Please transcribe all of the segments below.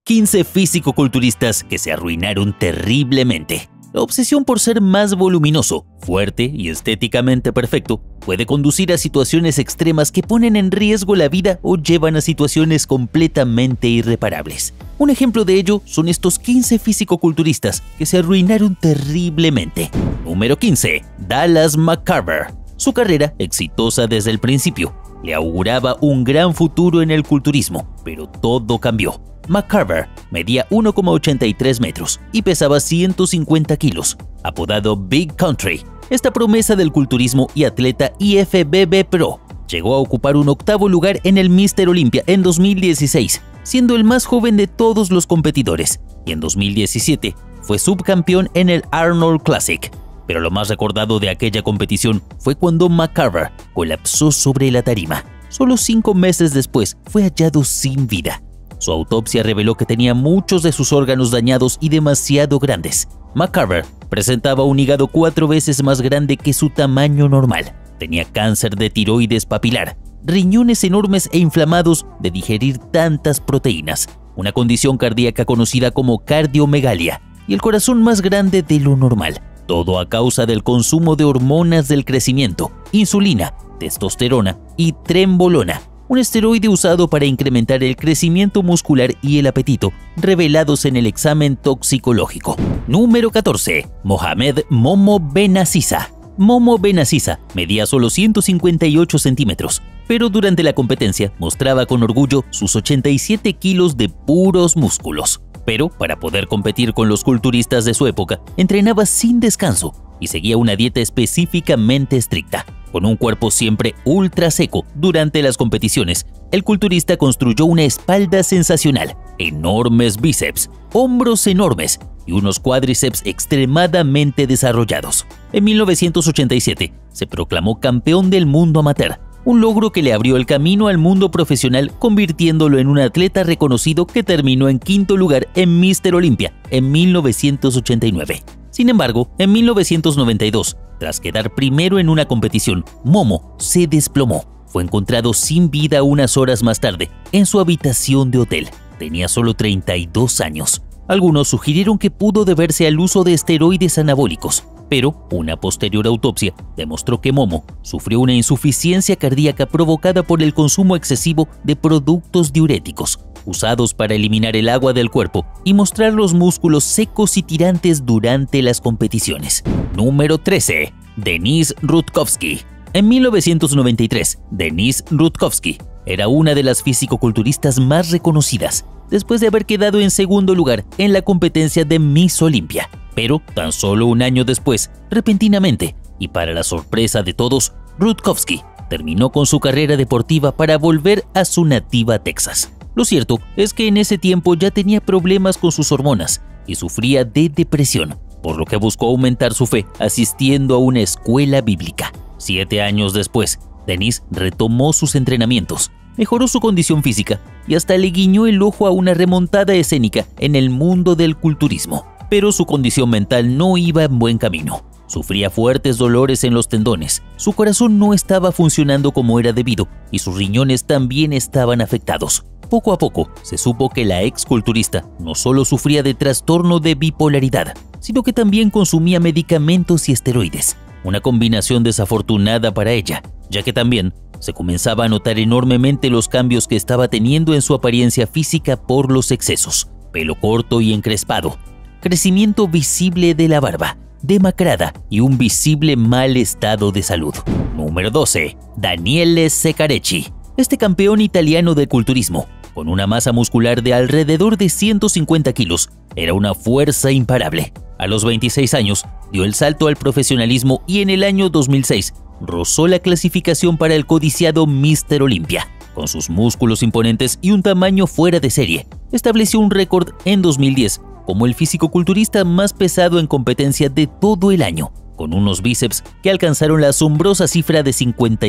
15 físico-culturistas que se arruinaron terriblemente. La obsesión por ser más voluminoso, fuerte y estéticamente perfecto puede conducir a situaciones extremas que ponen en riesgo la vida o llevan a situaciones completamente irreparables. Un ejemplo de ello son estos 15 físico-culturistas que se arruinaron terriblemente. Número 15. Dallas McCarver. Su carrera, exitosa desde el principio, le auguraba un gran futuro en el culturismo, pero todo cambió. McCarver medía 1,83 metros y pesaba 150 kilos. Apodado Big Country, esta promesa del culturismo y atleta IFBB Pro llegó a ocupar un 8º lugar en el Mr. Olympia en 2016, siendo el más joven de todos los competidores, y en 2017 fue subcampeón en el Arnold Classic. Pero lo más recordado de aquella competición fue cuando McCarver colapsó sobre la tarima. Solo 5 meses después fue hallado sin vida. Su autopsia reveló que tenía muchos de sus órganos dañados y demasiado grandes. McCarver presentaba un hígado 4 veces más grande que su tamaño normal. Tenía cáncer de tiroides papilar, riñones enormes e inflamados de digerir tantas proteínas, una condición cardíaca conocida como cardiomegalia, y el corazón más grande de lo normal. Todo a causa del consumo de hormonas del crecimiento, insulina, testosterona y trenbolona, un esteroide usado para incrementar el crecimiento muscular y el apetito, revelados en el examen toxicológico. Número 14. Mohamed Momo Benaziza. Momo Benaziza medía solo 158 centímetros, pero durante la competencia mostraba con orgullo sus 87 kilos de puros músculos. Pero para poder competir con los culturistas de su época, entrenaba sin descanso y seguía una dieta específicamente estricta. Con un cuerpo siempre ultra seco durante las competiciones, el culturista construyó una espalda sensacional, enormes bíceps, hombros enormes y unos cuádriceps extremadamente desarrollados. En 1987 se proclamó campeón del mundo amateur, un logro que le abrió el camino al mundo profesional, convirtiéndolo en un atleta reconocido que terminó en 5º lugar en Mr. Olympia en 1989. Sin embargo, en 1992, tras quedar primero en una competición, Momo se desplomó. Fue encontrado sin vida unas horas más tarde en su habitación de hotel. Tenía solo 32 años. Algunos sugirieron que pudo deberse al uso de esteroides anabólicos, pero una posterior autopsia demostró que Momo sufrió una insuficiencia cardíaca provocada por el consumo excesivo de productos diuréticos, usados para eliminar el agua del cuerpo y mostrar los músculos secos y tirantes durante las competiciones. Número 13. Denise Rutkowski. En 1993, Denise Rutkowski era una de las fisicoculturistas más reconocidas, después de haber quedado en 2º lugar en la competencia de Miss Olympia. Pero tan solo un año después, repentinamente, y para la sorpresa de todos, Rutkowski terminó con su carrera deportiva para volver a su nativa Texas. Lo cierto es que en ese tiempo ya tenía problemas con sus hormonas y sufría de depresión, por lo que buscó aumentar su fe asistiendo a una escuela bíblica. 7 años después, Denise retomó sus entrenamientos, mejoró su condición física y hasta le guiñó el ojo a una remontada escénica en el mundo del culturismo. Pero su condición mental no iba en buen camino. Sufría fuertes dolores en los tendones, su corazón no estaba funcionando como era debido y sus riñones también estaban afectados. Poco a poco se supo que la exculturista no solo sufría de trastorno de bipolaridad, sino que también consumía medicamentos y esteroides. Una combinación desafortunada para ella, ya que también se comenzaba a notar enormemente los cambios que estaba teniendo en su apariencia física por los excesos. Pelo corto y encrespado, crecimiento visible de la barba, demacrada y un visible mal estado de salud. Número 12. Daniele Ceccarecci. Este campeón italiano de culturismo, con una masa muscular de alrededor de 150 kilos, era una fuerza imparable. A los 26 años, dio el salto al profesionalismo y en el año 2006 rozó la clasificación para el codiciado Mr. Olympia. Con sus músculos imponentes y un tamaño fuera de serie, estableció un récord en 2010 como el fisicoculturista más pesado en competencia de todo el año, con unos bíceps que alcanzaron la asombrosa cifra de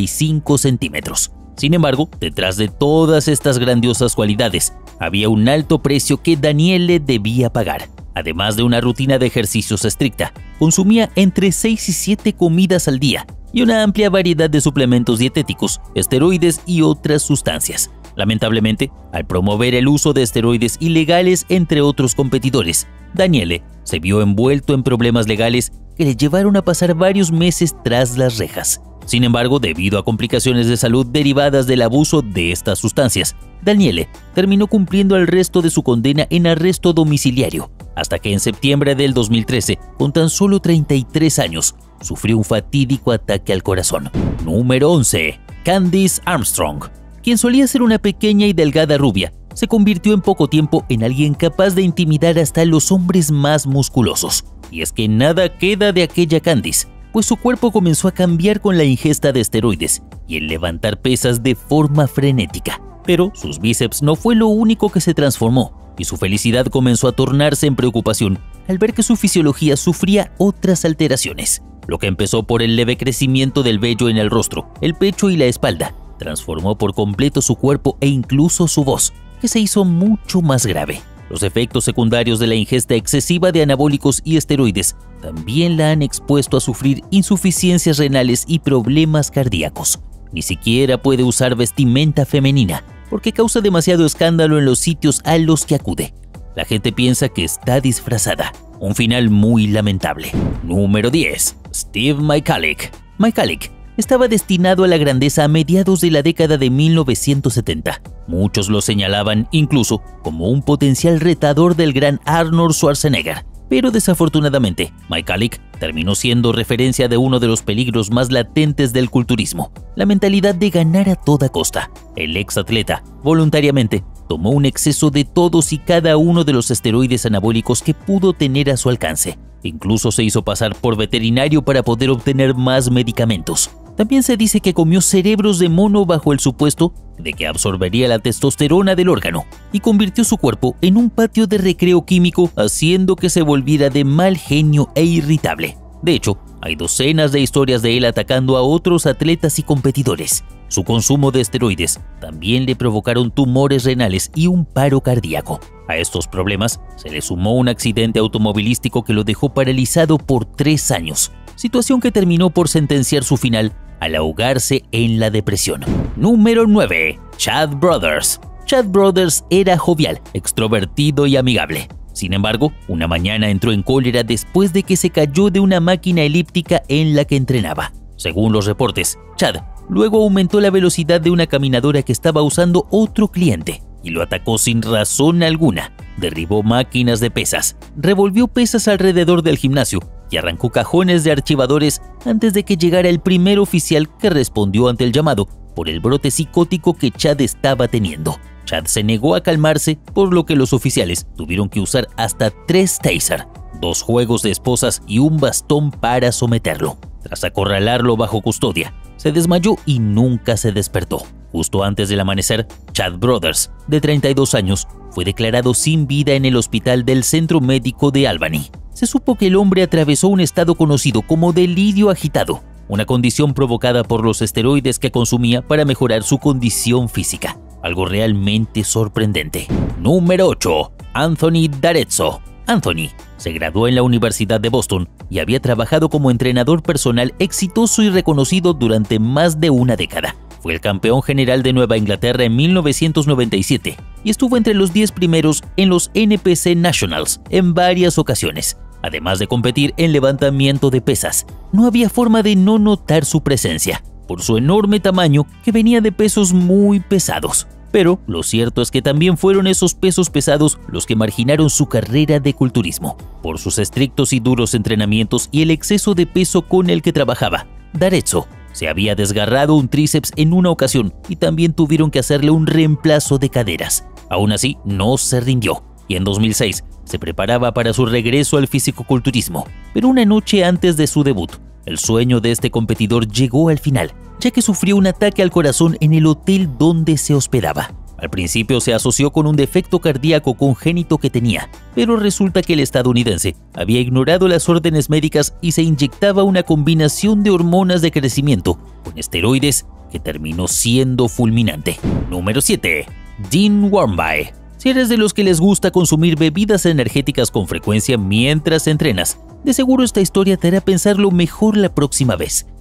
55 centímetros. Sin embargo, detrás de todas estas grandiosas cualidades, había un alto precio que Daniele debía pagar. Además de una rutina de ejercicios estricta, consumía entre 6 y 7 comidas al día y una amplia variedad de suplementos dietéticos, esteroides y otras sustancias. Lamentablemente, al promover el uso de esteroides ilegales entre otros competidores, Daniele se vio envuelto en problemas legales que le llevaron a pasar varios meses tras las rejas. Sin embargo, debido a complicaciones de salud derivadas del abuso de estas sustancias, Daniele terminó cumpliendo el resto de su condena en arresto domiciliario, hasta que en septiembre del 2013, con tan solo 33 años, sufrió un fatídico ataque al corazón. Número 11. Candice Armstrong. Quien solía ser una pequeña y delgada rubia, se convirtió en poco tiempo en alguien capaz de intimidar hasta los hombres más musculosos. Y es que nada queda de aquella Candice, pues su cuerpo comenzó a cambiar con la ingesta de esteroides y el levantar pesas de forma frenética. Pero sus bíceps no fue lo único que se transformó, y su felicidad comenzó a tornarse en preocupación al ver que su fisiología sufría otras alteraciones. Lo que empezó por el leve crecimiento del vello en el rostro, el pecho y la espalda, transformó por completo su cuerpo e incluso su voz, que se hizo mucho más grave. Los efectos secundarios de la ingesta excesiva de anabólicos y esteroides también la han expuesto a sufrir insuficiencias renales y problemas cardíacos. Ni siquiera puede usar vestimenta femenina, porque causa demasiado escándalo en los sitios a los que acude. La gente piensa que está disfrazada. Un final muy lamentable. Número 10. Steve Michalek. Michalek estaba destinado a la grandeza a mediados de la década de 1970. Muchos lo señalaban incluso como un potencial retador del gran Arnold Schwarzenegger. Pero desafortunadamente, Michalek terminó siendo referencia de uno de los peligros más latentes del culturismo, la mentalidad de ganar a toda costa. El exatleta, voluntariamente, tomó un exceso de todos y cada uno de los esteroides anabólicos que pudo tener a su alcance. Incluso se hizo pasar por veterinario para poder obtener más medicamentos. También se dice que comió cerebros de mono bajo el supuesto de que absorbería la testosterona del órgano y convirtió su cuerpo en un patio de recreo químico, haciendo que se volviera de mal genio e irritable. De hecho, hay docenas de historias de él atacando a otros atletas y competidores. Su consumo de esteroides también le provocaron tumores renales y un paro cardíaco. A estos problemas se le sumó un accidente automovilístico que lo dejó paralizado por 3 años, situación que terminó por sentenciar su final al ahogarse en la depresión. Número 9. Chad Brothers. Chad Brothers era jovial, extrovertido y amigable. Sin embargo, una mañana entró en cólera después de que se cayó de una máquina elíptica en la que entrenaba. Según los reportes, Chad luego aumentó la velocidad de una caminadora que estaba usando otro cliente y lo atacó sin razón alguna. Derribó máquinas de pesas, revolvió pesas alrededor del gimnasio y arrancó cajones de archivadores antes de que llegara el primer oficial que respondió ante el llamado por el brote psicótico que Chad estaba teniendo. Chad se negó a calmarse, por lo que los oficiales tuvieron que usar hasta 3 taser, 2 juegos de esposas y un bastón para someterlo. Tras acorralarlo bajo custodia, se desmayó y nunca se despertó. Justo antes del amanecer, Chad Brothers, de 32 años, fue declarado sin vida en el hospital del Centro Médico de Albany. Se supo que el hombre atravesó un estado conocido como delirio agitado, una condición provocada por los esteroides que consumía para mejorar su condición física. Algo realmente sorprendente. Número 8. Anthony D'Arezzo. Anthony se graduó en la Universidad de Boston y había trabajado como entrenador personal exitoso y reconocido durante más de una década. Fue el campeón general de Nueva Inglaterra en 1997 y estuvo entre los 10 primeros en los NPC Nationals en varias ocasiones. Además de competir en levantamiento de pesas, no había forma de no notar su presencia, por su enorme tamaño que venía de pesos muy pesados. Pero lo cierto es que también fueron esos pesos pesados los que marginaron su carrera de culturismo. Por sus estrictos y duros entrenamientos y el exceso de peso con el que trabajaba, D'Arezzo se había desgarrado un tríceps en una ocasión y también tuvieron que hacerle un reemplazo de caderas. Aún así, no se rindió y en 2006 se preparaba para su regreso al fisicoculturismo. Pero una noche antes de su debut, el sueño de este competidor llegó al final, ya que sufrió un ataque al corazón en el hotel donde se hospedaba. Al principio se asoció con un defecto cardíaco congénito que tenía, pero resulta que el estadounidense había ignorado las órdenes médicas y se inyectaba una combinación de hormonas de crecimiento con esteroides que terminó siendo fulminante. Número 7. Dean Warmby. Si eres de los que les gusta consumir bebidas energéticas con frecuencia mientras entrenas, de seguro esta historia te hará pensarlo mejor la próxima vez.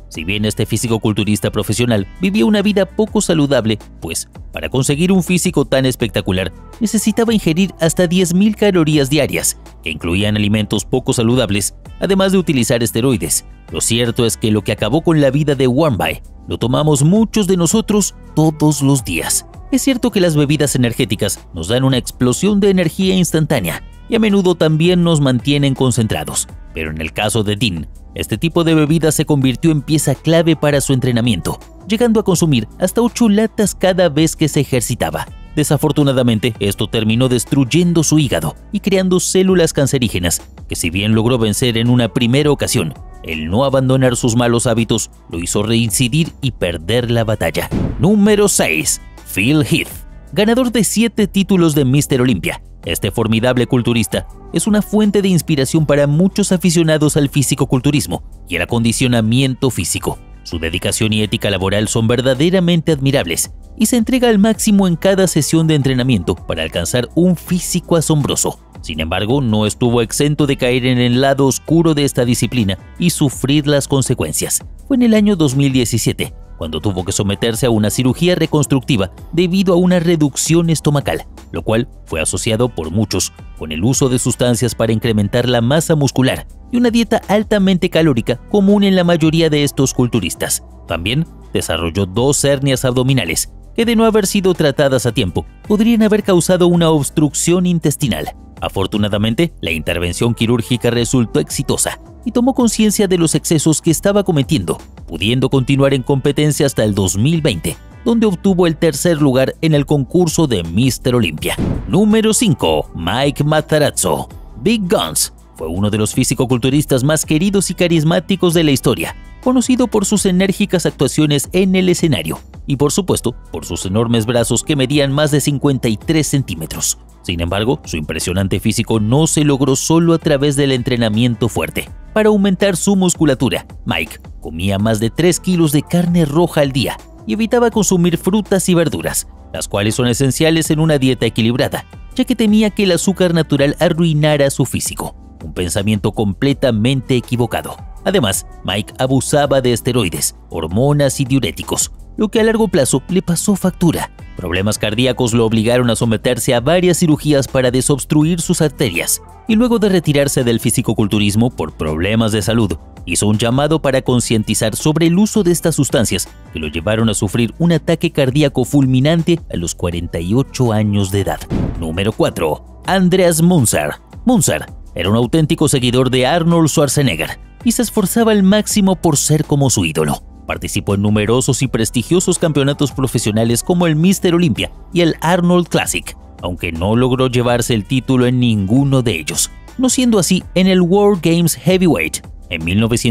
Si bien este físico-culturista profesional vivía una vida poco saludable, pues para conseguir un físico tan espectacular necesitaba ingerir hasta 10.000 calorías diarias, que incluían alimentos poco saludables, además de utilizar esteroides. Lo cierto es que lo que acabó con la vida de Warmby lo tomamos muchos de nosotros todos los días. Es cierto que las bebidas energéticas nos dan una explosión de energía instantánea y a menudo también nos mantienen concentrados, pero en el caso de Dean, este tipo de bebida se convirtió en pieza clave para su entrenamiento, llegando a consumir hasta 8 latas cada vez que se ejercitaba. Desafortunadamente, esto terminó destruyendo su hígado y creando células cancerígenas, que si bien logró vencer en una primera ocasión, el no abandonar sus malos hábitos lo hizo reincidir y perder la batalla. Número 6. Phil Heath, ganador de 7 títulos de Mr. Olympia. Este formidable culturista es una fuente de inspiración para muchos aficionados al físico-culturismo y el acondicionamiento físico. Su dedicación y ética laboral son verdaderamente admirables y se entrega al máximo en cada sesión de entrenamiento para alcanzar un físico asombroso. Sin embargo, no estuvo exento de caer en el lado oscuro de esta disciplina y sufrir las consecuencias. Fue en el año 2017 cuando tuvo que someterse a una cirugía reconstructiva debido a una reducción estomacal, lo cual fue asociado por muchos con el uso de sustancias para incrementar la masa muscular y una dieta altamente calórica común en la mayoría de estos culturistas. También desarrolló 2 hernias abdominales que, de no haber sido tratadas a tiempo, podrían haber causado una obstrucción intestinal. Afortunadamente, la intervención quirúrgica resultó exitosa y tomó conciencia de los excesos que estaba cometiendo, pudiendo continuar en competencia hasta el 2020, donde obtuvo el 3er lugar en el concurso de Mr. Olympia. Número 5. Mike Matarazzo. Big Guns fue uno de los físico-culturistas más queridos y carismáticos de la historia, conocido por sus enérgicas actuaciones en el escenario y, por supuesto, por sus enormes brazos que medían más de 53 centímetros. Sin embargo, su impresionante físico no se logró solo a través del entrenamiento fuerte. Para aumentar su musculatura, Mike comía más de 3 kilos de carne roja al día y evitaba consumir frutas y verduras, las cuales son esenciales en una dieta equilibrada, ya que temía que el azúcar natural arruinara su físico. Un pensamiento completamente equivocado. Además, Mike abusaba de esteroides, hormonas y diuréticos, lo que a largo plazo le pasó factura. Problemas cardíacos lo obligaron a someterse a varias cirugías para desobstruir sus arterias, y luego de retirarse del fisicoculturismo por problemas de salud, hizo un llamado para concientizar sobre el uso de estas sustancias que lo llevaron a sufrir un ataque cardíaco fulminante a los 48 años de edad. Número 4. Andreas Munzer. Munzer era un auténtico seguidor de Arnold Schwarzenegger y se esforzaba al máximo por ser como su ídolo. Participó en numerosos y prestigiosos campeonatos profesionales como el Mr. Olympia y el Arnold Classic, aunque no logró llevarse el título en ninguno de ellos, no siendo así en el World Games Heavyweight en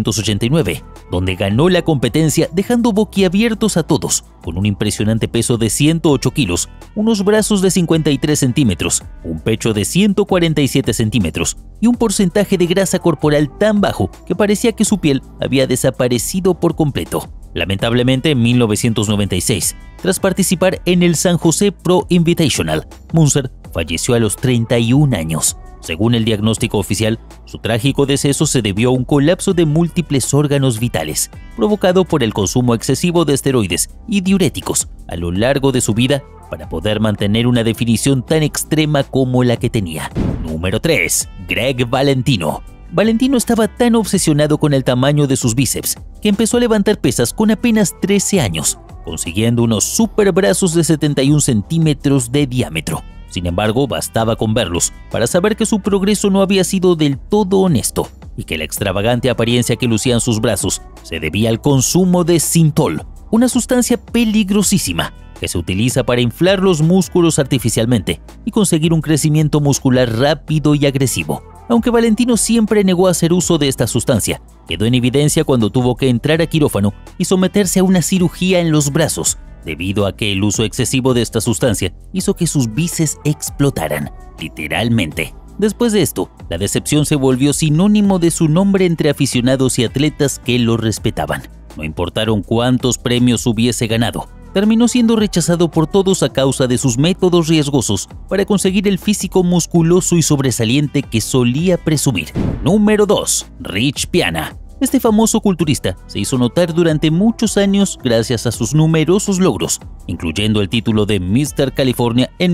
1989, donde ganó la competencia dejando boquiabiertos a todos, con un impresionante peso de 108 kilos, unos brazos de 53 centímetros, un pecho de 147 centímetros y un porcentaje de grasa corporal tan bajo que parecía que su piel había desaparecido por completo. Lamentablemente, en 1996, tras participar en el San José Pro Invitational, Munzer falleció a los 31 años. Según el diagnóstico oficial, su trágico deceso se debió a un colapso de múltiples órganos vitales, provocado por el consumo excesivo de esteroides y diuréticos a lo largo de su vida para poder mantener una definición tan extrema como la que tenía. Número 3. Greg Valentino. Valentino estaba tan obsesionado con el tamaño de sus bíceps que empezó a levantar pesas con apenas 13 años, consiguiendo unos superbrazos de 71 centímetros de diámetro. Sin embargo, bastaba con verlos para saber que su progreso no había sido del todo honesto y que la extravagante apariencia que lucían sus brazos se debía al consumo de Synthol, una sustancia peligrosísima que se utiliza para inflar los músculos artificialmente y conseguir un crecimiento muscular rápido y agresivo. Aunque Valentino siempre negó hacer uso de esta sustancia, quedó en evidencia cuando tuvo que entrar a quirófano y someterse a una cirugía en los brazos, debido a que el uso excesivo de esta sustancia hizo que sus bíceps explotaran, literalmente. Después de esto, la decepción se volvió sinónimo de su nombre entre aficionados y atletas que lo respetaban. No importaron cuántos premios hubiese ganado, terminó siendo rechazado por todos a causa de sus métodos riesgosos para conseguir el físico musculoso y sobresaliente que solía presumir. Número 2. Rich Piana. Este famoso culturista se hizo notar durante muchos años gracias a sus numerosos logros, incluyendo el título de Mr. California en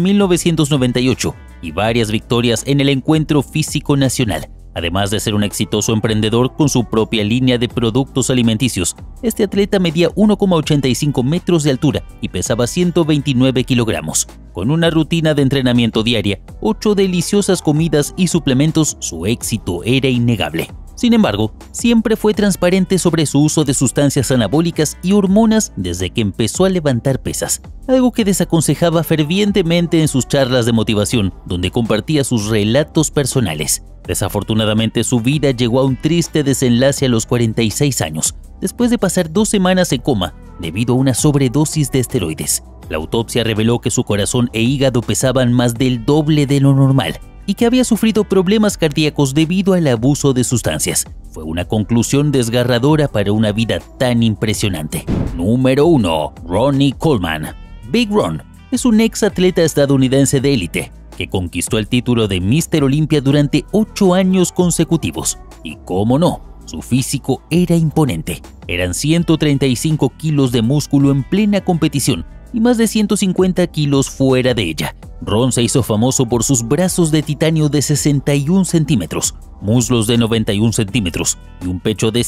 1998 y varias victorias en el encuentro físico nacional. Además de ser un exitoso emprendedor con su propia línea de productos alimenticios, este atleta medía 1,85 metros de altura y pesaba 129 kilogramos. Con una rutina de entrenamiento diaria, 8 deliciosas comidas y suplementos, su éxito era innegable. Sin embargo, siempre fue transparente sobre su uso de sustancias anabólicas y hormonas desde que empezó a levantar pesas, algo que desaconsejaba fervientemente en sus charlas de motivación, donde compartía sus relatos personales. Desafortunadamente, su vida llegó a un triste desenlace a los 46 años, después de pasar 2 semanas en coma debido a una sobredosis de esteroides. La autopsia reveló que su corazón e hígado pesaban más del doble de lo normal y que había sufrido problemas cardíacos debido al abuso de sustancias. Fue una conclusión desgarradora para una vida tan impresionante. Número 1. Ronnie Coleman. Big Ron es un ex atleta estadounidense de élite que conquistó el título de Mr. Olympia durante 8 años consecutivos. Y cómo no, su físico era imponente. Eran 135 kilos de músculo en plena competición y más de 150 kilos fuera de ella. Ron se hizo famoso por sus brazos de titanio de 61 centímetros, muslos de 91 centímetros y un pecho de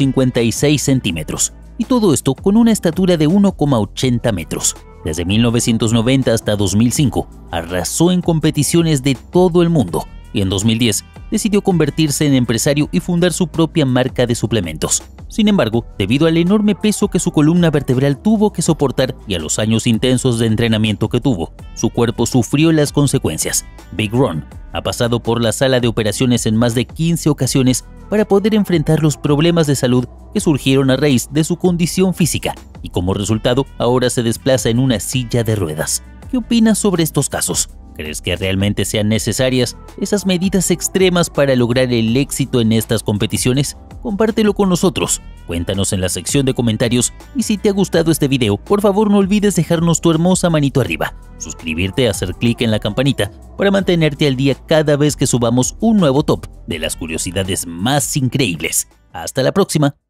156 centímetros. Y todo esto con una estatura de 1,80 metros. Desde 1990 hasta 2005, arrasó en competiciones de todo el mundo y en 2010 decidió convertirse en empresario y fundar su propia marca de suplementos. Sin embargo, debido al enorme peso que su columna vertebral tuvo que soportar y a los años intensos de entrenamiento que tuvo, su cuerpo sufrió las consecuencias. Big Ron ha pasado por la sala de operaciones en más de 15 ocasiones para poder enfrentar los problemas de salud que surgieron a raíz de su condición física y como resultado ahora se desplaza en una silla de ruedas. ¿Qué opinas sobre estos casos? ¿Crees que realmente sean necesarias esas medidas extremas para lograr el éxito en estas competiciones? Compártelo con nosotros, cuéntanos en la sección de comentarios y si te ha gustado este video, por favor no olvides dejarnos tu hermosa manito arriba, suscribirte, hacer clic en la campanita para mantenerte al día cada vez que subamos un nuevo top de las curiosidades más increíbles. ¡Hasta la próxima!